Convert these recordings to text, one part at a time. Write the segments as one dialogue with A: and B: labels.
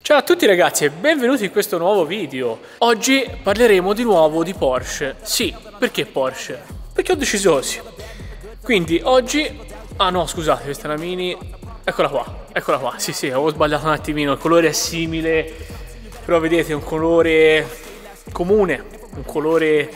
A: Ciao a tutti ragazzi e benvenuti in questo nuovo video. Oggi parleremo di nuovo di Porsche. Sì, perché Porsche? Perché ho deciso così. Quindi oggi... Ah no, scusate, questa è una Mini. Eccola qua. Sì, avevo sbagliato un attimino. Il colore è simile, però vedete è un colore comune, un colore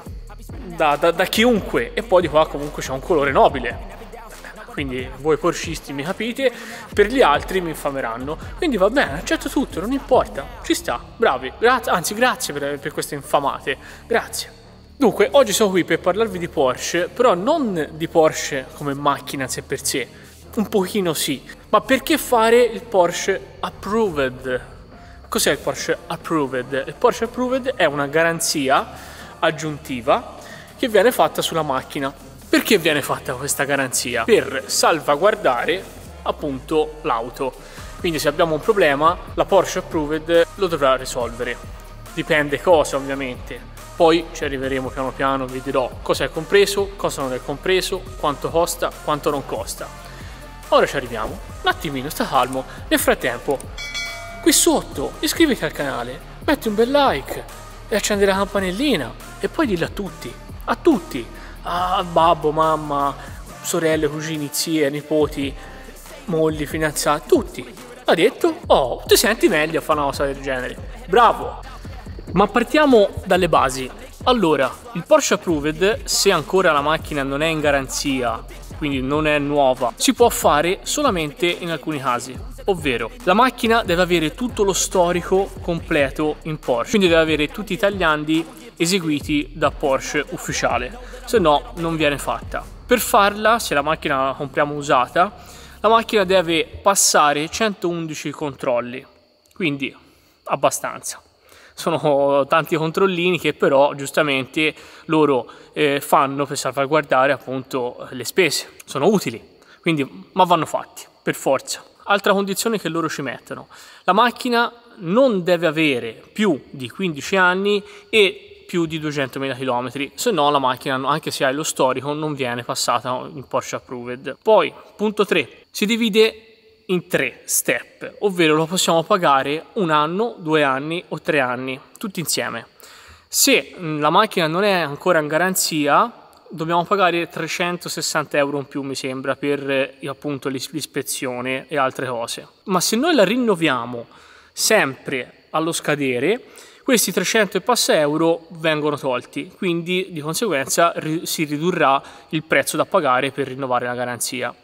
A: da chiunque. E poi di qua comunque c'è un colore nobile. Quindi voi porscisti mi capite, per gli altri mi infameranno. Quindi va bene, accetto tutto, non importa, ci sta, bravi, grazie per queste infamate, grazie. Dunque, oggi sono qui per parlarvi di Porsche, però non di Porsche come macchina in sé per sé, un pochino sì, ma perché fare il Porsche Approved? Cos'è il Porsche Approved? Il Porsche Approved è una garanzia aggiuntiva che viene fatta sulla macchina. Perché viene fatta questa garanzia? Per salvaguardare appunto l'auto. Quindi se abbiamo un problema, la Porsche Approved lo dovrà risolvere. Dipende cosa ovviamente. Poi ci arriveremo piano piano, vi dirò cosa è compreso, cosa non è compreso, quanto costa, quanto non costa. Ora ci arriviamo. Un attimino, sta calmo. Nel frattempo, qui sotto, iscriviti al canale, metti un bel like e accendi la campanellina. E poi dillo a tutti, babbo, mamma, sorelle, cugini, zie, nipoti, mogli, fidanzati, tutti. Ha detto, oh, ti senti meglio a fare una cosa del genere. Bravo! Ma partiamo dalle basi. Allora, il Porsche Approved, se ancora la macchina non è in garanzia, quindi non è nuova, si può fare solamente in alcuni casi. Ovvero, la macchina deve avere tutto lo storico completo in Porsche, quindi deve avere tutti i tagliandi eseguiti da Porsche ufficiale, se no non viene fatta. Per farla, se la macchina la compriamo usata, la macchina deve passare 111 controlli, quindi abbastanza. Sono tanti controllini che però giustamente loro fanno per salvaguardare appunto le spese, sono utili, quindi ma vanno fatti per forza. Altra condizione che loro ci mettono: la macchina non deve avere più di 15 anni e più di 200.000 km, se no la macchina, anche se hai lo storico, non viene passata in Porsche Approved. Poi, punto 3, si divide in 3 step, ovvero lo possiamo pagare 1 anno, 2 anni o 3 anni, tutti insieme. Se la macchina non è ancora in garanzia, dobbiamo pagare 360 euro in più, mi sembra, per appunto l'ispezione e altre cose. Ma se noi la rinnoviamo sempre allo scadere, questi 300 e passa euro vengono tolti, quindi di conseguenza si ridurrà il prezzo da pagare per rinnovare la garanzia.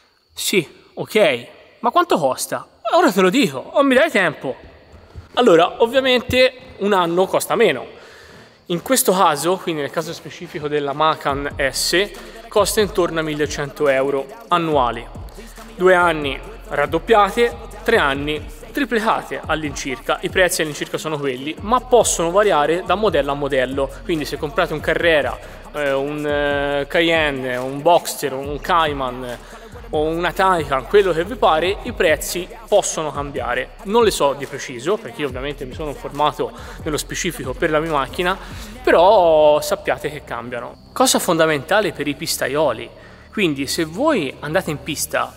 A: Sì, ok, ma quanto costa? Ora te lo dico, o mi dai tempo? Allora, ovviamente 1 anno costa meno. In questo caso, quindi nel caso specifico della Macan S, costa intorno a 1100 euro annuali. 2 anni raddoppiate, 3 anni triplicate all'incirca. I prezzi all'incirca sono quelli, ma possono variare da modello a modello. Quindi se comprate un Carrera, un Cayenne, un Boxster, un Cayman o una Taycan, quello che vi pare, i prezzi possono cambiare. Non le so di preciso, perché io ovviamente mi sono informato nello specifico per la mia macchina, però sappiate che cambiano. Cosa fondamentale per i pistaioli: quindi se voi andate in pista,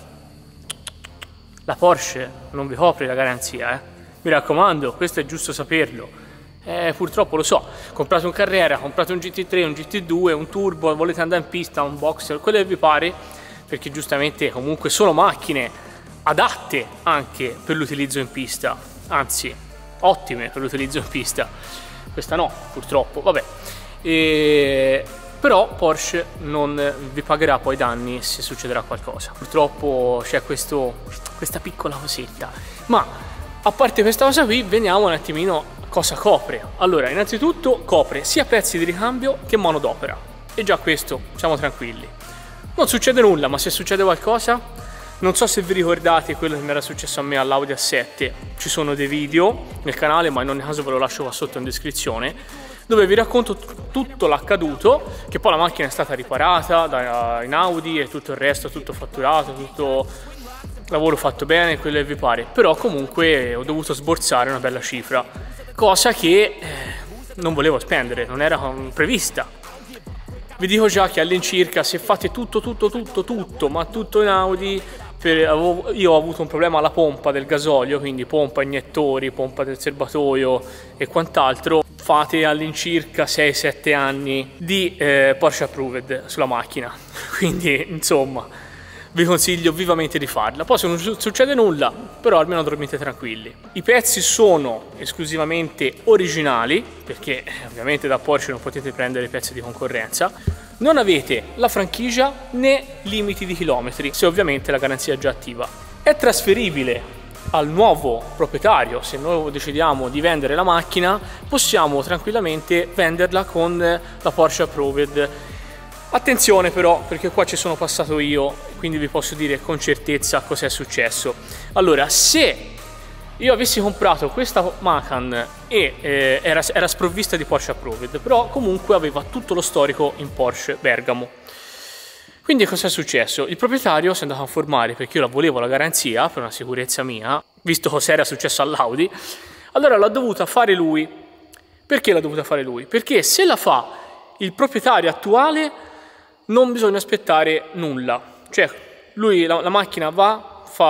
A: la Porsche non vi copre la garanzia, mi raccomando, questo è giusto saperlo. Purtroppo lo so, comprate un Carrera, comprate un GT3, un GT2, un Turbo, volete andare in pista, un Boxer, quello che vi pare, perché giustamente comunque sono macchine adatte anche per l'utilizzo in pista, anzi ottime per l'utilizzo in pista. Questa no, purtroppo, vabbè. Però Porsche non vi pagherà poi danni se succederà qualcosa. Purtroppo c'è questa piccola cosetta. Ma a parte questa cosa qui, veniamo un attimino a cosa copre. Allora, innanzitutto copre sia pezzi di ricambio che manodopera. E già questo, siamo tranquilli. Non succede nulla, ma se succede qualcosa, non so se vi ricordate quello che mi era successo a me all'Audi A7. Ci sono dei video nel canale, ma in ogni caso ve lo lascio qua sotto in descrizione, dove vi racconto tutto l'accaduto, che poi la macchina è stata riparata in Audi e tutto il resto, tutto fatturato, tutto lavoro fatto bene, quello che vi pare. Però comunque ho dovuto sborsare una bella cifra, cosa che non volevo spendere, non era prevista. Vi dico già che all'incirca, se fate tutto, ma tutto in Audi, io ho avuto un problema alla pompa del gasolio, quindi pompa, iniettori, pompa del serbatoio e quant'altro. Fate all'incirca 6-7 anni di Porsche Approved sulla macchina, quindi insomma vi consiglio vivamente di farla. Poi se non succede nulla, però almeno dormite tranquilli. I pezzi sono esclusivamente originali, perché ovviamente da Porsche non potete prendere pezzi di concorrenza. Non avete la franchigia né limiti di chilometri, se ovviamente la garanzia è già attiva. È trasferibile al nuovo proprietario. Se noi decidiamo di vendere la macchina, possiamo tranquillamente venderla con la Porsche Approved. Attenzione però, perché qua ci sono passato io, quindi vi posso dire con certezza cosa è successo. Allora, se io avessi comprato questa Macan e era sprovvista di Porsche Approved, però comunque aveva tutto lo storico in Porsche Bergamo. Quindi cosa è successo? Il proprietario si è andato a informare, perché io la volevo la garanzia per una sicurezza mia, visto cosa era successo all'Audi. Allora l'ha dovuta fare lui. Perché l'ha dovuta fare lui? Perché se la fa il proprietario attuale non bisogna aspettare nulla. Cioè lui, la macchina va,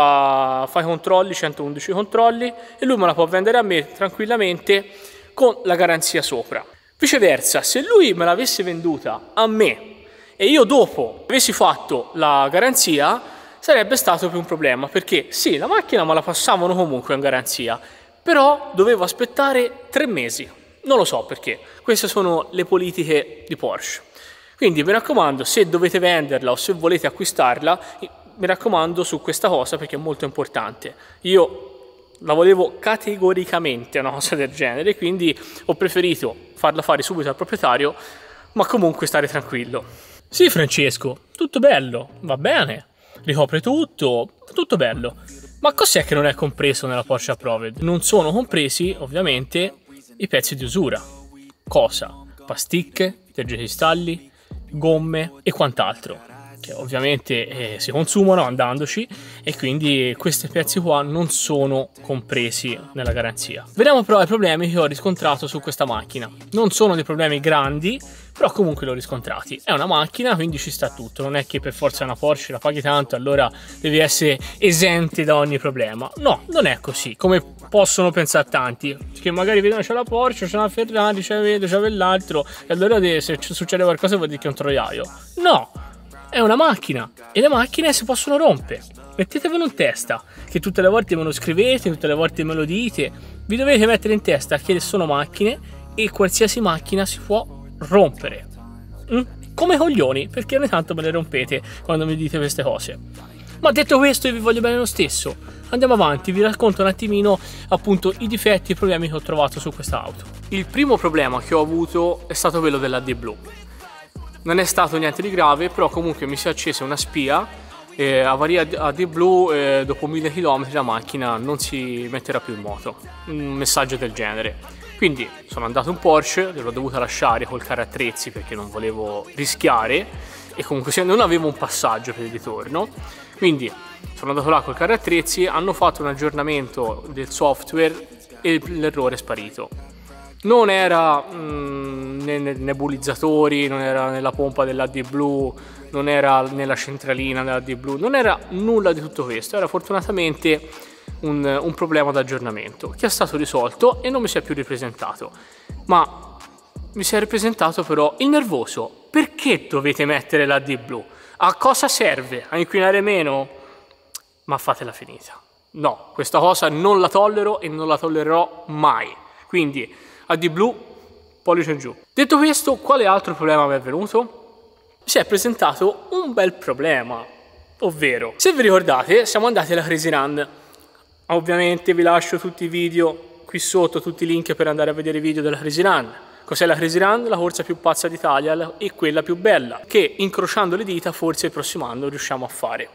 A: fa i controlli, 111 controlli, e lui me la può vendere a me tranquillamente con la garanzia sopra. Viceversa, se lui me l'avesse venduta a me e io dopo avessi fatto la garanzia, sarebbe stato più un problema, perché sì, la macchina me la passavano comunque in garanzia, però dovevo aspettare 3 mesi. Non lo so perché, queste sono le politiche di Porsche. Quindi mi raccomando, se dovete venderla o se volete acquistarla, mi raccomando su questa cosa, perché è molto importante. Io la volevo categoricamente una cosa del genere, quindi ho preferito farla fare subito al proprietario, ma comunque stare tranquillo. Sì, Francesco, tutto bello, va bene, ricopre tutto bello. Ma cos'è che non è compreso nella Porsche Approved? Non sono compresi, ovviamente, i pezzi di usura. Cosa? Pasticche, tergicristalli, gomme e quant'altro, che ovviamente si consumano andandoci, e quindi questi pezzi qua non sono compresi nella garanzia. Vediamo però i problemi che ho riscontrato su questa macchina. Non sono dei problemi grandi, però comunque li ho riscontrati. È una macchina, quindi ci sta tutto. Non è che per forza una Porsche la paghi tanto, allora devi essere esente da ogni problema. No, non è così, come possono pensare tanti, che magari vedono c'è la Porsche, c'è la Ferrari, c'è l'altro, e allora se succede qualcosa vuol dire che è un troiaio. No, è una macchina, e le macchine si possono rompere. Mettetevelo in testa, che tutte le volte me lo scrivete, tutte le volte me lo dite. Vi dovete mettere in testa che sono macchine e qualsiasi macchina si può rompere. Come coglioni, perché ogni tanto me le rompete quando mi dite queste cose. Ma detto questo, io vi voglio bene lo stesso. Andiamo avanti, vi racconto un attimino appunto i difetti e i problemi che ho trovato su questa auto. Il primo problema che ho avuto è stato quello dell'AD-Blu. Non è stato niente di grave, però comunque mi si è accesa una spia, avaria AD-Blu, dopo 1000 km la macchina non si metterà più in moto, un messaggio del genere. Quindi sono andato in Porsche, l'ho dovuta lasciare col carattrezzi perché non volevo rischiare, e comunque non avevo un passaggio per il ritorno, quindi sono andato là col carattrezzi, hanno fatto un aggiornamento del software e l'errore è sparito. Non era nei nebulizzatori, non era nella pompa dell'AD-Blu, non era nella centralina dell'AD-Blu, non era nulla di tutto questo, era fortunatamente un problema d'aggiornamento che è stato risolto e non mi si è più ripresentato. Ma mi si è ripresentato però il nervoso. Perché dovete mettere l'AD-Blu? A cosa serve? A inquinare meno? Ma fatela finita. No, questa cosa non la tollero e non la tollererò mai. Quindi AD-Blu, pollice in giù. Detto questo, quale altro problema mi è venuto? Si è presentato un bel problema, ovvero, se vi ricordate, siamo andati alla Crazy Run. Ovviamente vi lascio tutti i video qui sotto, tutti i link per andare a vedere i video della Crazy Run. Cos'è la Crazy Run? La corsa più pazza d'Italia e quella più bella, che incrociando le dita forse il prossimo anno riusciamo a fare.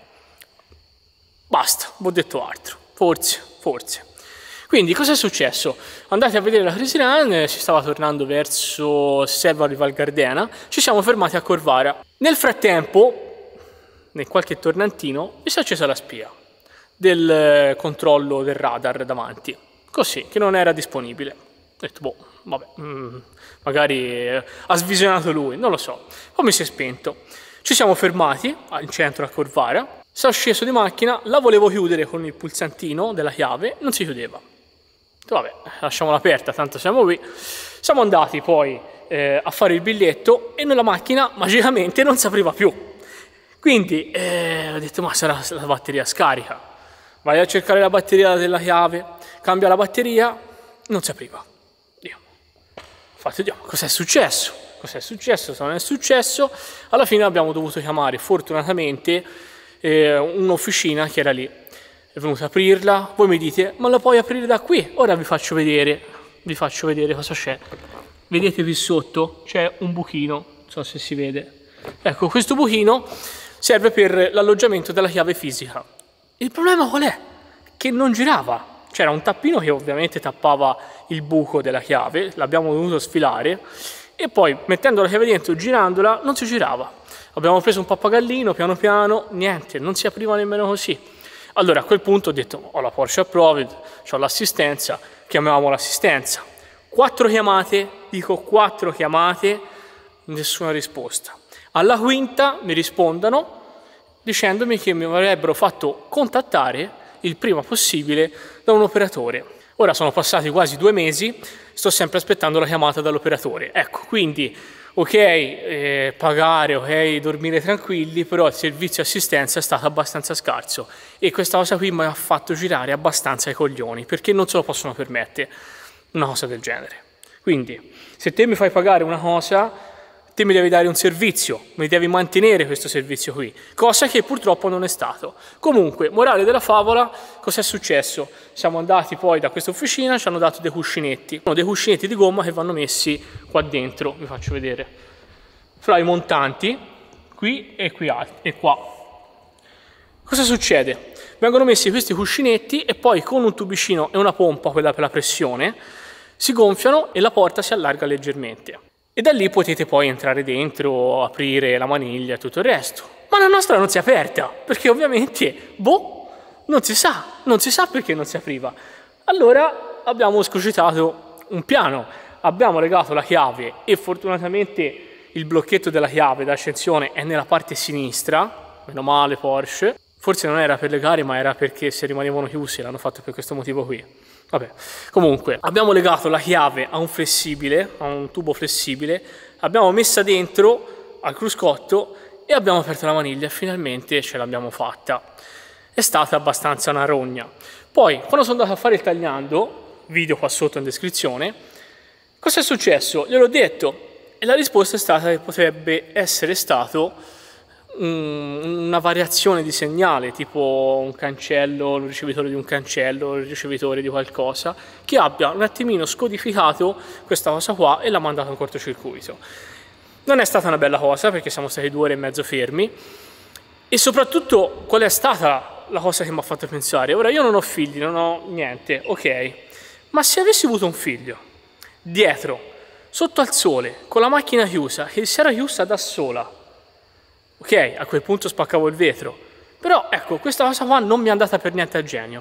A: Basta, ho detto altro, forse. Quindi cosa è successo? Andate a vedere la Crazy Run, si stava tornando verso Selva di Val Gardena, ci siamo fermati a Corvara. Nel frattempo, nel qualche tornantino, mi si è accesa la spia del controllo del radar davanti, così, che non era disponibile. Ho detto, boh, vabbè, magari ha svisionato lui, non lo so. Poi mi si è spento. Ci siamo fermati in centro a Corvara, Sono sceso di macchina, la volevo chiudere con il pulsantino della chiave, non si chiudeva. Vabbè, lasciamola aperta, tanto siamo qui. Siamo andati poi a fare il biglietto e nella macchina magicamente non si apriva più. Quindi ho detto, ma sarà la batteria scarica. Vai a cercare la batteria della chiave, cambia la batteria, non si apriva. Infatti, cos'è successo? Cos'è successo? Se non è successo, alla fine abbiamo dovuto chiamare fortunatamente un'officina che era lì. È venuta a aprirla. Voi mi dite, ma la puoi aprire da qui? Ora vi faccio vedere cosa c'è. Vedete qui sotto? C'è un buchino, non so se si vede. Ecco, questo buchino serve per l'alloggiamento della chiave fisica. Il problema qual è? Che non girava. C'era un tappino che ovviamente tappava il buco della chiave, l'abbiamo dovuto sfilare e poi mettendo la chiave dentro, girandola, non si girava. Abbiamo preso un pappagallino, piano piano, niente, non si apriva nemmeno così. Allora a quel punto ho detto, ho la Porsche Approved, ho l'assistenza, chiamiamo l'assistenza. 4 chiamate, dico 4 chiamate, nessuna risposta. Alla quinta mi rispondono dicendomi che mi avrebbero fatto contattare il prima possibile da un operatore. Ora sono passati quasi 2 mesi, sto sempre aspettando la chiamata dall'operatore. Ecco, quindi ok, pagare, ok, dormire tranquilli, però il servizio assistenza è stato abbastanza scarso e questa cosa qui mi ha fatto girare abbastanza i coglioni perché non se lo possono permettere una cosa del genere. Quindi se te mi fai pagare una cosa, te mi devi dare un servizio, mi devi mantenere questo servizio qui, cosa che purtroppo non è stato. Comunque, morale della favola, cos'è successo? Siamo andati poi da questa officina, ci hanno dato dei cuscinetti di gomma che vanno messi qua dentro, vi faccio vedere, fra i montanti, qui e qua. Cosa succede? Vengono messi questi cuscinetti e poi con un tubicino e una pompa, quella per la pressione, si gonfiano e la porta si allarga leggermente. E da lì potete poi entrare dentro, aprire la maniglia e tutto il resto. Ma la nostra non si è aperta, perché ovviamente, non si sa perché non si apriva. Allora abbiamo escogitato un piano, abbiamo legato la chiave e fortunatamente il blocchetto della chiave d'accensione è nella parte sinistra, meno male Porsche. Forse non era per legare, ma era perché se rimanevano chiusi l'hanno fatto per questo motivo qui. Vabbè, comunque abbiamo legato la chiave a un tubo flessibile, abbiamo messa dentro al cruscotto e abbiamo aperto la maniglia e finalmente ce l'abbiamo fatta. È stata abbastanza una rogna. Poi, quando sono andato a fare il tagliando, video qua sotto in descrizione, cosa è successo? Gliel'ho detto e la risposta è stata che potrebbe essere stato una variazione di segnale, tipo un cancello, il ricevitore di un cancello, il ricevitore di qualcosa, che abbia un attimino scodificato questa cosa qua e l'ha mandato in cortocircuito. Non è stata una bella cosa perché siamo stati 2 ore e mezzo fermi e soprattutto qual è stata la cosa che mi ha fatto pensare? Ora io non ho figli, non ho niente, ok, ma se avessi avuto un figlio dietro, sotto al sole, con la macchina chiusa, che si era chiusa da sola, ok, a quel punto spaccavo il vetro, però ecco, questa cosa qua non mi è andata per niente a genio,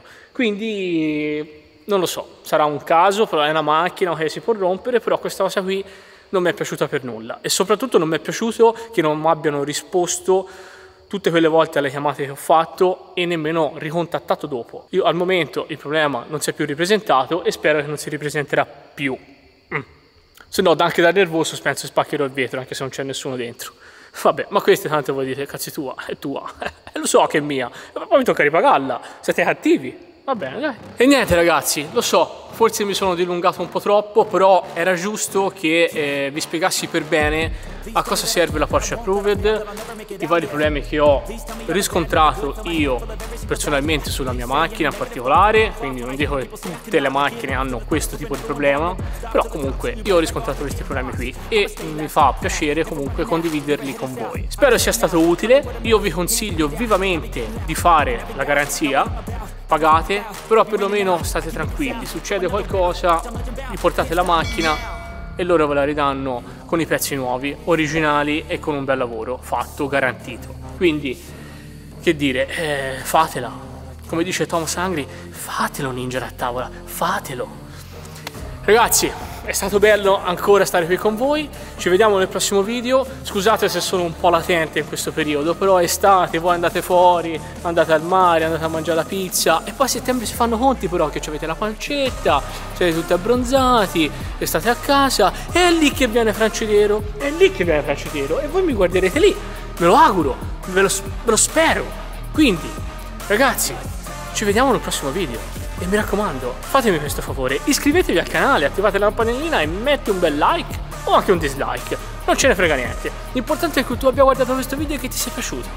A: quindi non lo so, sarà un caso, però è una macchina che si può rompere, però questa cosa qui non mi è piaciuta per nulla e soprattutto non mi è piaciuto che non mi abbiano risposto tutte quelle volte alle chiamate che ho fatto e nemmeno ricontattato dopo. Io al momento il problema non si è più ripresentato e spero che non si ripresenterà più. Se no, anche da nervoso penso spaccherò il vetro anche se non c'è nessuno dentro. Vabbè, ma queste tanto voi dite, cazzo è tua, lo so che è mia, poi mi tocca ripagarla, siete cattivi, va bene dai. E niente ragazzi, lo so, forse mi sono dilungato un po' troppo, però era giusto che vi spiegassi per bene a cosa serve la Porsche Approved, i vari problemi che ho riscontrato io personalmente sulla mia macchina in particolare, quindi non dico che tutte le macchine hanno questo tipo di problema, però comunque io ho riscontrato questi problemi qui e mi fa piacere comunque condividerli con voi. Spero sia stato utile, io vi consiglio vivamente di fare la garanzia, pagate, però perlomeno state tranquilli, succede qualcosa, vi portate la macchina e loro ve la ridanno con i pezzi nuovi, originali e con un bel lavoro fatto, garantito. Quindi, che dire, fatela. Come dice Thomas Angry, fatelo Ninja da tavola, fatelo. Ragazzi, è stato bello ancora stare qui con voi, ci vediamo nel prossimo video. Scusate se sono un po' latente in questo periodo, però è estate, voi andate fuori, andate al mare, andate a mangiare la pizza e poi a settembre si fanno conti però che avete la pancetta, siete tutti abbronzati e state a casa, e è lì che viene Francedero, è lì che viene Francedero e voi mi guarderete lì, me lo auguro, ve lo spero. Quindi ragazzi, ci vediamo nel prossimo video. E mi raccomando, fatemi questo favore, iscrivetevi al canale, attivate la campanellina e metti un bel like o anche un dislike, non ce ne frega niente. L'importante è che tu abbia guardato questo video e che ti sia piaciuto.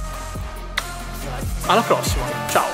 A: Alla prossima, ciao.